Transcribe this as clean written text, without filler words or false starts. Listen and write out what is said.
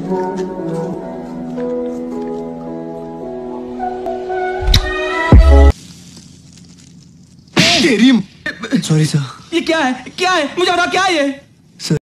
तेरी sorry sir. ये क्या है, क्या है, मुझे बताओ क्या है ये?